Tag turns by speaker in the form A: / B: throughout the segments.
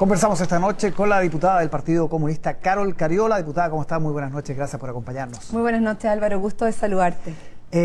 A: Conversamos esta noche con la diputada del Partido Comunista, Carol Cariola. Diputada, ¿cómo está? Muy buenas noches, gracias por acompañarnos.
B: Muy buenas noches, Álvaro, gusto de saludarte.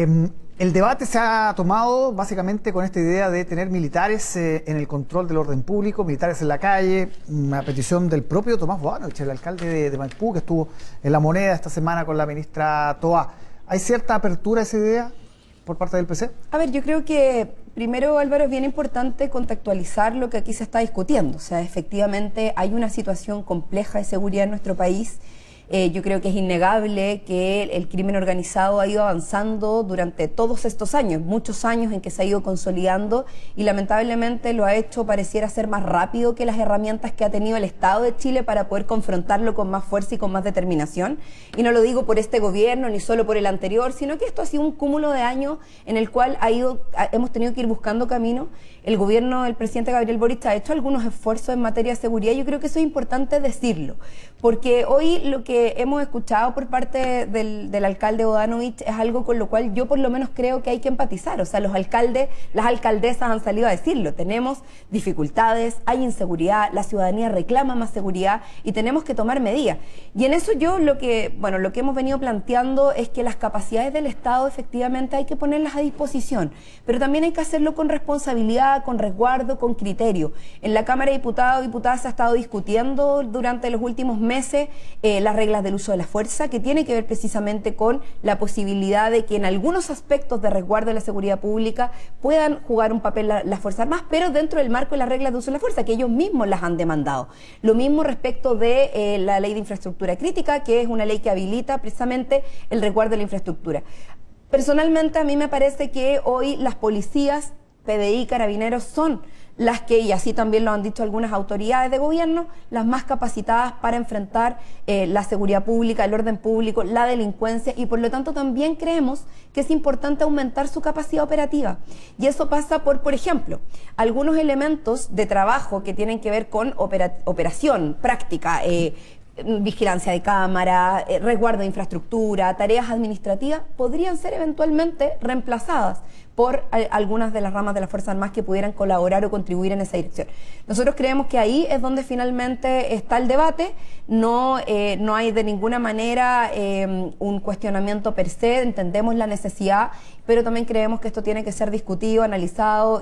A: El debate se ha tomado básicamente con esta idea de tener militares en el control del orden público, militares en la calle, una petición del propio Tomás Boanovich, el alcalde de Maipú, que estuvo en La Moneda esta semana con la ministra Toá. ¿Hay cierta apertura a esa idea por parte del PC? A ver,
B: yo creo que primero, Álvaro, es bien importante contextualizar lo que aquí se está discutiendo. O sea, efectivamente hay una situación compleja de seguridad en nuestro país. Yo creo que es innegable que el crimen organizado ha ido avanzando durante todos estos años, muchos años en que se ha ido consolidando y lamentablemente lo ha hecho pareciera ser más rápido que las herramientas que ha tenido el Estado de Chile para poder confrontarlo con más fuerza y con más determinación. Y no lo digo por este gobierno ni solo por el anterior, sino que esto ha sido un cúmulo de años en el cual hemos tenido que ir buscando camino. El gobierno del presidente Gabriel Boric ha hecho algunos esfuerzos en materia de seguridad. Yo creo que eso es importante decirlo, porque hoy lo que hemos escuchado por parte del alcalde Boanovich es algo con lo cual yo por lo menos creo que hay que empatizar. O sea, los alcaldes, las alcaldesas han salido a decirlo. Tenemos dificultades, hay inseguridad, la ciudadanía reclama más seguridad y tenemos que tomar medidas. Y en eso yo lo que hemos venido planteando es que las capacidades del Estado efectivamente hay que ponerlas a disposición, pero también hay que hacerlo con responsabilidad, con resguardo, con criterio. En la Cámara de Diputados y Diputadas se ha estado discutiendo durante los últimos meses las reglas del uso de la fuerza, que tiene que ver precisamente con la posibilidad de que en algunos aspectos de resguardo de la seguridad pública puedan jugar un papel las Fuerzas Armadas, pero dentro del marco de las reglas de uso de la fuerza, que ellos mismos las han demandado. Lo mismo respecto de la Ley de Infraestructura Crítica, que es una ley que habilita precisamente el resguardo de la infraestructura. Personalmente, a mí me parece que hoy las policías, PDI, Carabineros son las que, y así también lo han dicho algunas autoridades de gobierno, las más capacitadas para enfrentar la seguridad pública, el orden público, la delincuencia, y por lo tanto también creemos que es importante aumentar su capacidad operativa. Y eso pasa por ejemplo, algunos elementos de trabajo que tienen que ver con operación, práctica, vigilancia de cámara, resguardo de infraestructura, tareas administrativas, podrían ser eventualmente reemplazadas por algunas de las ramas de las Fuerzas Armadas que pudieran colaborar o contribuir en esa dirección. Nosotros creemos que ahí es donde finalmente está el debate. No hay de ninguna manera un cuestionamiento per se, entendemos la necesidad, pero también creemos que esto tiene que ser discutido, analizado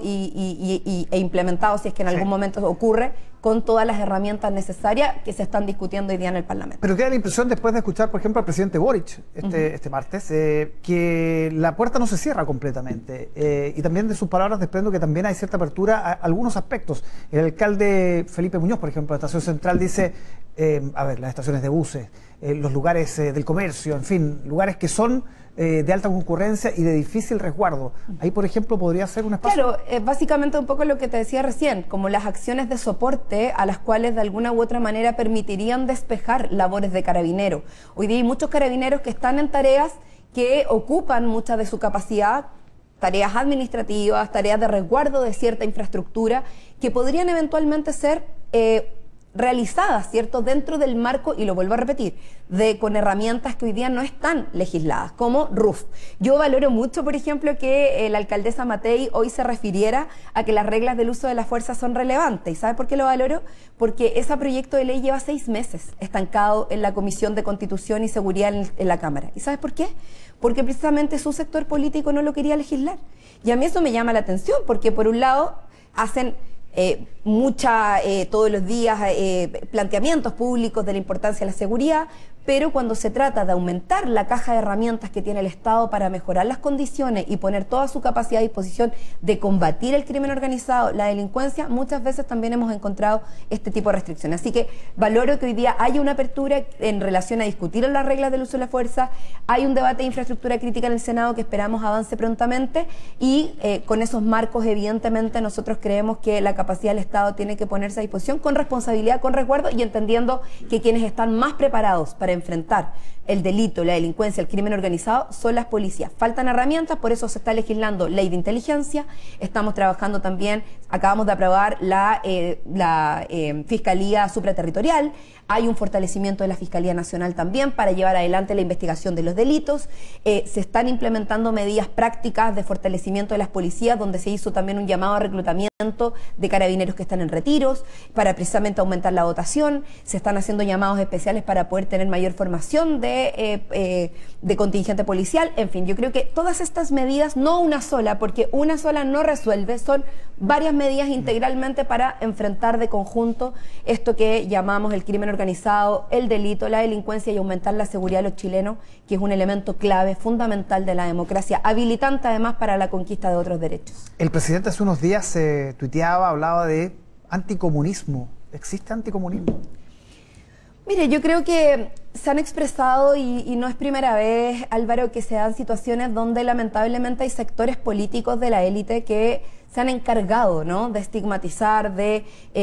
B: e implementado, si es que en algún momento ocurre, con todas las herramientas necesarias que se están discutiendo hoy día en el Parlamento.
A: Pero queda la impresión, después de escuchar, por ejemplo, al presidente Boric este martes, que la puerta no se cierra completamente. Y también de sus palabras desprendo que también hay cierta apertura a algunos aspectos. El alcalde Felipe Muñoz, por ejemplo, de Estación Central, dice, las estaciones de buses, los lugares del comercio, en fin, lugares que son de alta concurrencia y de difícil resguardo. Ahí, por ejemplo, podría ser un espacio...
B: Claro, básicamente un poco lo que te decía recién, como las acciones de soporte a las cuales de alguna u otra manera permitirían despejar labores de carabinero. Hoy día hay muchos carabineros que están en tareas que ocupan mucha de su capacidad, tareas administrativas, tareas de resguardo de cierta infraestructura, que podrían eventualmente ser realizadas, ¿cierto?, dentro del marco, y lo vuelvo a repetir, con herramientas que hoy día no están legisladas, como RUF. Yo valoro mucho, por ejemplo, que la alcaldesa Matei hoy se refiriera a que las reglas del uso de la fuerza son relevantes. ¿Y sabe por qué lo valoro? Porque ese proyecto de ley lleva 6 meses estancado en la Comisión de Constitución y Seguridad en la Cámara. ¿Y sabes por qué? Porque precisamente su sector político no lo quería legislar. Y a mí eso me llama la atención, porque por un lado hacen todos los días planteamientos públicos de la importancia de la seguridad, pero cuando se trata de aumentar la caja de herramientas que tiene el Estado para mejorar las condiciones y poner toda su capacidad a disposición de combatir el crimen organizado, la delincuencia, muchas veces también hemos encontrado este tipo de restricciones. Así que valoro que hoy día haya una apertura en relación a discutir las reglas del uso de la fuerza. Hay un debate de infraestructura crítica en el Senado que esperamos avance prontamente, y con esos marcos evidentemente nosotros creemos que la capacidad del Estado tiene que ponerse a disposición con responsabilidad, con resguardo, y entendiendo que quienes están más preparados para enfrentar el delito, la delincuencia, el crimen organizado, son las policías. Faltan herramientas, por eso se está legislando ley de inteligencia, estamos trabajando también, acabamos de aprobar la Fiscalía Supraterritorial, hay un fortalecimiento de la Fiscalía Nacional también para llevar adelante la investigación de los delitos, se están implementando medidas prácticas de fortalecimiento de las policías, donde se hizo también un llamado a reclutamiento de carabineros que están en retiros, para precisamente aumentar la dotación, se están haciendo llamados especiales para poder tener mayor formación de contingente policial, en fin, yo creo que todas estas medidas, no una sola, porque una sola no resuelve, son varias medidas integralmente para enfrentar de conjunto esto que llamamos el crimen organizado, el delito, la delincuencia y aumentar la seguridad de los chilenos, que es un elemento clave, fundamental de la democracia, habilitante además para la conquista de otros derechos.
A: El presidente hace unos días tuiteaba, hablaba de anticomunismo. ¿Existe anticomunismo?
B: Mire, yo creo que se han expresado, y no es primera vez, Álvaro, que se dan situaciones donde lamentablemente hay sectores políticos de la élite que se han encargado, ¿no?, de estigmatizar, de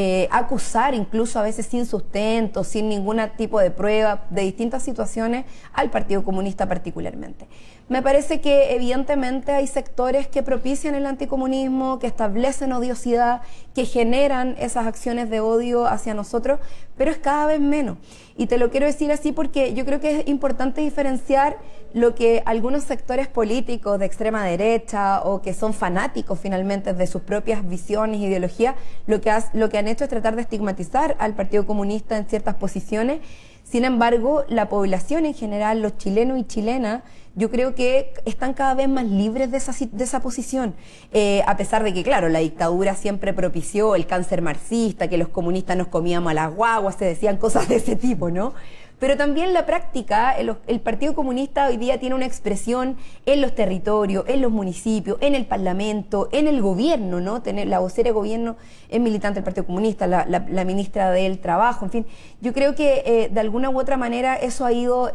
B: acusar, incluso a veces sin sustento, sin ningún tipo de prueba, de distintas situaciones al Partido Comunista particularmente. Me parece que evidentemente hay sectores que propician el anticomunismo, que establecen odiosidad, que generan esas acciones de odio hacia nosotros, pero es cada vez menos. Y te lo quiero decir así porque yo creo que es importante diferenciar lo que algunos sectores políticos de extrema derecha o que son fanáticos finalmente de sus propias visiones e ideologías, lo que han hecho es tratar de estigmatizar al Partido Comunista en ciertas posiciones. Sin embargo, la población en general, los chilenos y chilenas, yo creo que están cada vez más libres de esa posición, a pesar de que, claro, la dictadura siempre propició el cáncer marxista, que los comunistas nos comíamos a las guaguas, se decían cosas de ese tipo, ¿no? Pero también la práctica, el Partido Comunista hoy día tiene una expresión en los territorios, en los municipios, en el Parlamento, en el gobierno, ¿no? La vocera de gobierno es militante del Partido Comunista, la ministra del Trabajo, en fin. Yo creo que de alguna u otra manera eso ha ido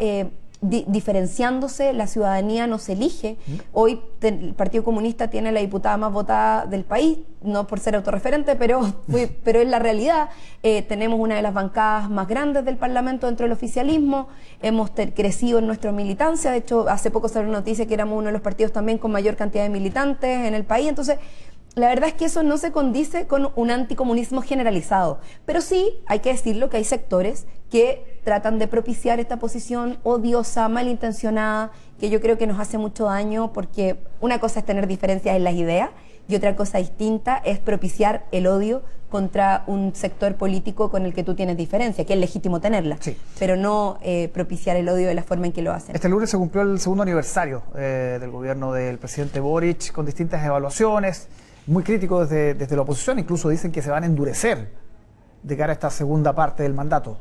B: diferenciándose, la ciudadanía nos elige. Hoy el Partido Comunista tiene la diputada más votada del país, no por ser autorreferente, pero es la realidad. Tenemos una de las bancadas más grandes del Parlamento dentro del oficialismo, hemos crecido en nuestra militancia, de hecho hace poco salió una noticia que éramos uno de los partidos también con mayor cantidad de militantes en el país, entonces la verdad es que eso no se condice con un anticomunismo generalizado, pero sí hay que decirlo que hay sectores que tratan de propiciar esta posición odiosa, malintencionada, que yo creo que nos hace mucho daño, porque una cosa es tener diferencias en las ideas y otra cosa distinta es propiciar el odio contra un sector político con el que tú tienes diferencia, que es legítimo tenerla, sí, pero no propiciar el odio de la forma en que lo hacen.
A: Este lunes se cumplió el segundo aniversario del gobierno del presidente Boric, con distintas evaluaciones, muy críticos desde la oposición, incluso dicen que se van a endurecer de cara a esta segunda parte del mandato.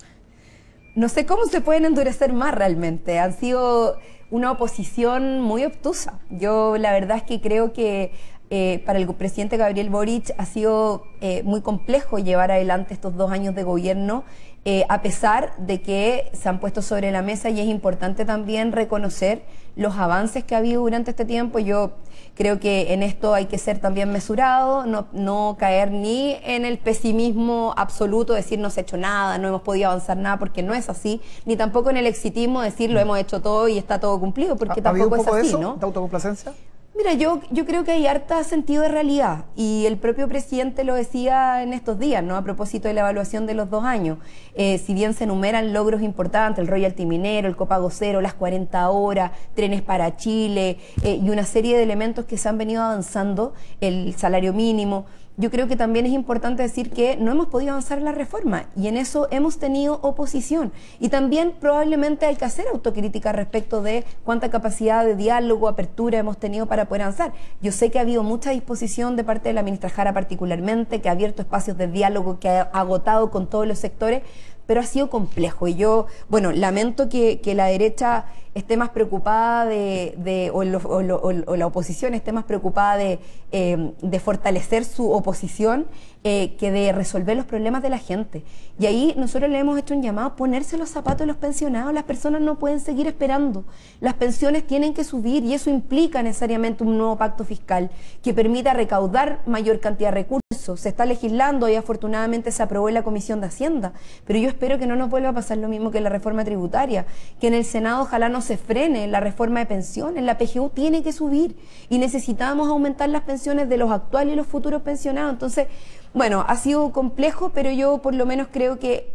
B: No sé cómo se pueden endurecer más realmente, han sido una oposición muy obtusa. Yo la verdad es que creo que para el presidente Gabriel Boric ha sido muy complejo llevar adelante estos 2 años de gobierno, a pesar de que se han puesto sobre la mesa, y es importante también reconocer los avances que ha habido durante este tiempo. Yo creo que en esto hay que ser también mesurado, no caer ni en el pesimismo absoluto, decir no se ha hecho nada, no hemos podido avanzar nada, porque no es así, ni tampoco en el exitismo decir lo hemos hecho todo y está todo cumplido, porque tampoco es así, ¿no?
A: ¿De autocomplacencia?
B: Mira, yo creo que hay harta sentido de realidad, y el propio presidente lo decía en estos días, ¿no?, a propósito de la evaluación de los 2 años. Si bien se enumeran logros importantes, el royalty minero, el copago cero, las 40 horas, trenes para Chile, y una serie de elementos que se han venido avanzando, el salario mínimo, yo creo que también es importante decir que no hemos podido avanzar en la reforma, y en eso hemos tenido oposición, y también probablemente hay que hacer autocrítica respecto de cuánta capacidad de diálogo, apertura hemos tenido para poder avanzar. Yo sé que ha habido mucha disposición de parte de la ministra Jara particularmente, que ha abierto espacios de diálogo, que ha agotado con todos los sectores, pero ha sido complejo, y yo, bueno, lamento que la derecha esté más preocupada o la oposición esté más preocupada de fortalecer su oposición que de resolver los problemas de la gente. Y ahí nosotros le hemos hecho un llamado a ponerse los zapatos de los pensionados. Las personas no pueden seguir esperando. Las pensiones tienen que subir y eso implica necesariamente un nuevo pacto fiscal que permita recaudar mayor cantidad de recursos. Se está legislando y afortunadamente se aprobó en la Comisión de Hacienda, pero yo espero que no nos vuelva a pasar lo mismo que en la reforma tributaria, que en el Senado ojalá no se frene la reforma de pensiones. La PGU tiene que subir y necesitamos aumentar las pensiones de los actuales y los futuros pensionados. Entonces, bueno, ha sido complejo, pero yo por lo menos creo que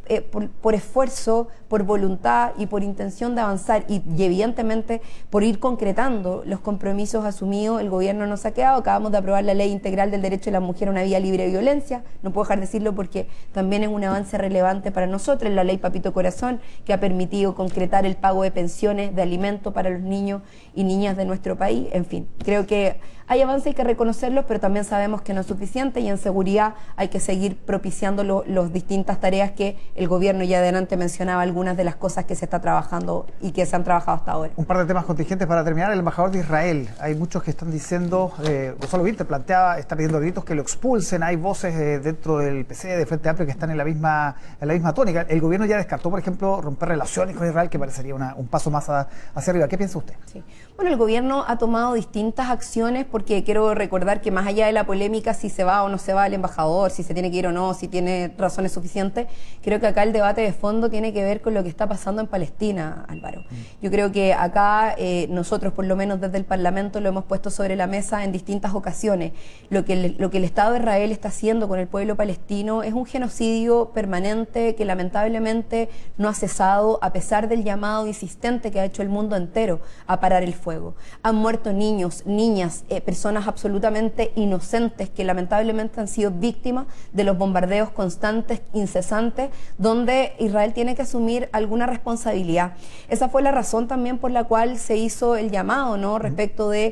B: por esfuerzo, por voluntad y por intención de avanzar y evidentemente por ir concretando los compromisos asumidos, el gobierno nos ha quedado. Acabamos de aprobar la Ley Integral del Derecho de la Mujer a una Vida Libre de Violencia. No puedo dejar de decirlo porque también es un avance relevante para nosotros. La Ley Papito Corazón, que ha permitido concretar el pago de pensiones, de alimentos para los niños y niñas de nuestro país. En fin, creo que hay avances, hay que reconocerlos, pero también sabemos que no es suficiente y en seguridad hay que seguir propiciando las distintas tareas que el gobierno ya adelante mencionaba, algunas de las cosas que se está trabajando y que se han trabajado hasta ahora.
A: Un par de temas contingentes para terminar. El embajador de Israel, hay muchos que están diciendo, Gonzalo Vinter está pidiendo gritos que lo expulsen. Hay voces dentro del PC, de Frente Amplio, que están en la misma tónica. El gobierno ya descartó, por ejemplo, romper relaciones con Israel, que parecería un paso más hacia arriba. ¿Qué piensa usted?
B: Sí. Bueno, el gobierno ha tomado distintas acciones, porque quiero recordar que más allá de la polémica si se va o no se va el embajador, si se tiene que ir o no, si tiene razones suficientes, creo que acá el debate de fondo tiene que ver con lo que está pasando en Palestina, Álvaro. Yo creo que acá nosotros, por lo menos desde el Parlamento, lo hemos puesto sobre la mesa en distintas ocasiones. Lo que el Estado de Israel está haciendo con el pueblo palestino es un genocidio permanente que lamentablemente no ha cesado, a pesar del llamado insistente que ha hecho el mundo entero a parar el fuego. Han muerto niños, niñas, personas absolutamente inocentes que lamentablemente han sido víctimas de los bombardeos constantes, incesantes, donde Israel tiene que asumir alguna responsabilidad. Esa fue la razón también por la cual se hizo el llamado, ¿no?, respecto de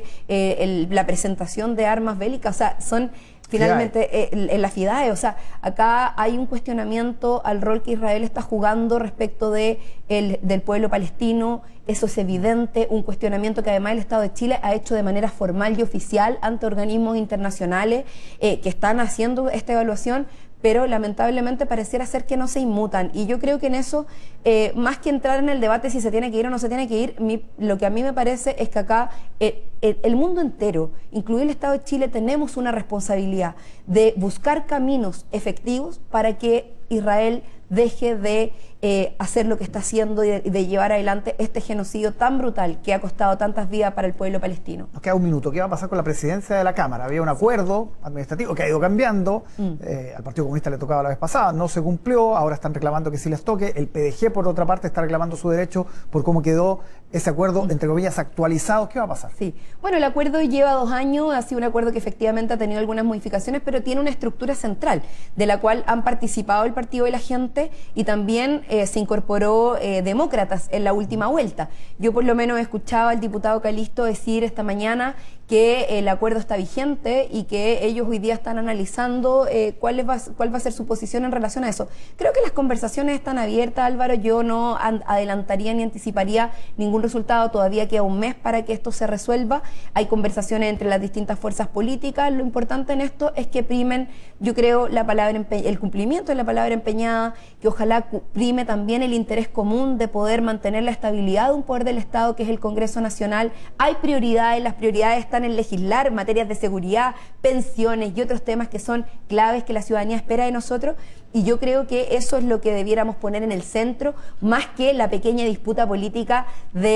B: la presentación de armas bélicas. O sea, son finalmente en la FIDAE. O sea, acá hay un cuestionamiento al rol que Israel está jugando respecto del pueblo palestino. Eso es evidente, un cuestionamiento que además el Estado de Chile ha hecho de manera formal y oficial ante organismos internacionales que están haciendo esta evaluación, pero lamentablemente pareciera ser que no se inmutan. Y yo creo que en eso, más que entrar en el debate si se tiene que ir o no se tiene que ir, lo que a mí me parece es que acá el mundo entero, incluido el Estado de Chile, tenemos una responsabilidad de buscar caminos efectivos para que Israel deje de hacer lo que está haciendo y de llevar adelante este genocidio tan brutal que ha costado tantas vidas para el pueblo palestino.
A: Nos queda un minuto. ¿Qué va a pasar con la presidencia de la Cámara? Había un acuerdo administrativo que ha ido cambiando. Al Partido Comunista le tocaba la vez pasada, no se cumplió, ahora están reclamando que sí les toque. El PDG, por otra parte, está reclamando su derecho por cómo quedó ese acuerdo, entre comillas, actualizado. ¿Qué va a pasar?
B: Sí. Bueno, el acuerdo lleva 2 años, ha sido un acuerdo que efectivamente ha tenido algunas modificaciones, pero tiene una estructura central, de la cual han participado el Partido y la Gente, y también se incorporó demócratas en la última vuelta. Yo por lo menos escuchaba al diputado Calisto decir esta mañana que el acuerdo está vigente y que ellos hoy día están analizando cuál va a ser su posición en relación a eso. Creo que las conversaciones están abiertas, Álvaro. Yo no adelantaría ni anticiparía ningún resultado. Todavía queda un mes para que esto se resuelva. Hay conversaciones entre las distintas fuerzas políticas. Lo importante en esto es que primen, yo creo, el cumplimiento de la palabra empeñada, que ojalá prime también el interés común de poder mantener la estabilidad de un poder del Estado que es el Congreso Nacional. Hay prioridades, las prioridades están en legislar materias de seguridad, pensiones y otros temas que son claves que la ciudadanía espera de nosotros, y yo creo que eso es lo que debiéramos poner en el centro, más que la pequeña disputa política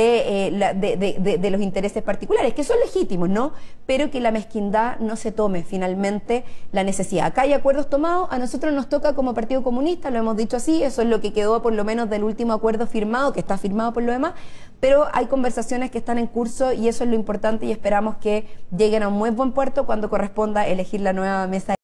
B: de los intereses particulares, que son legítimos, ¿no?, pero que la mezquindad no se tome finalmente la necesidad. Acá hay acuerdos tomados, a nosotros nos toca como Partido Comunista, lo hemos dicho así, eso es lo que quedó por lo menos del último acuerdo firmado, que está firmado por lo demás, pero hay conversaciones que están en curso y eso es lo importante, y esperamos que lleguen a un muy buen puerto cuando corresponda elegir la nueva mesa.